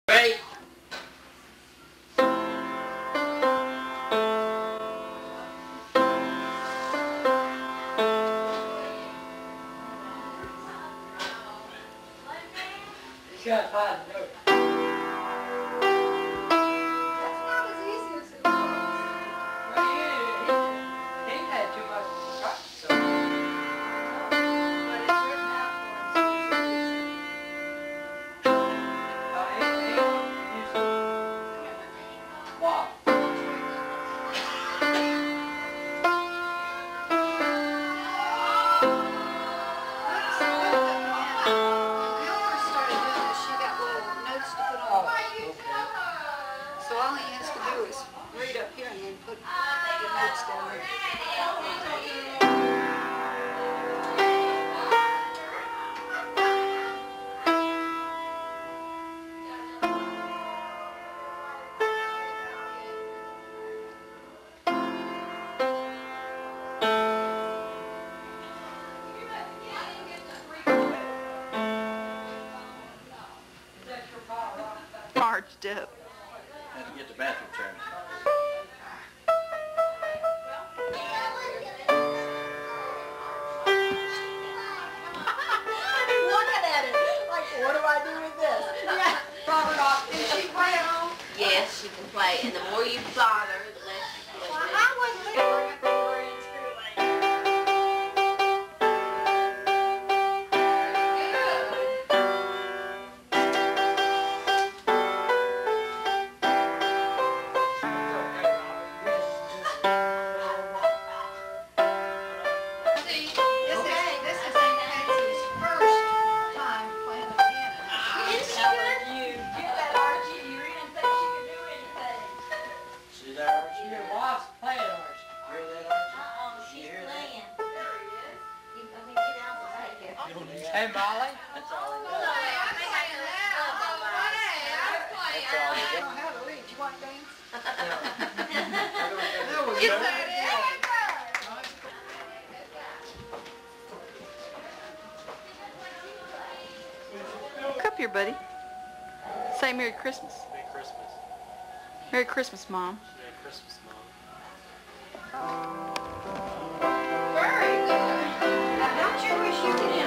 Ready? You gotta find the note. That's not as easy as it looks. Well, he had too much practice, so. But it's written out for us. He used to walk. So all he has to do is read up here and then put the notes down there. Marched up. Had to get the bathroom turned. Looking at it, like, what do I do with this? Yeah. Robert off. Did she play at home? Yes, she can play, and the more you bother, the less she Well, plays. I wasn't thinking of her in school like See, this is Aunt Patsy's first time playing the piano. Isn't she good? You get that Archie, you didn't think she could do anything. See that, Archie? Your wife's playing Archie. Hear that, Archie? She's You hear that? playing. I mean, get out and take it. Hey, Molly. That's all he Oh, does. I'm playing now. Oh, hey, I'm playing. That's all he I does. don't know how to lead. You want to dance? You said it. Come up here, buddy. Say Merry Christmas. Merry Christmas. Merry Christmas, Mom. Merry Christmas, Mom. Very good. Now, don't you wish you could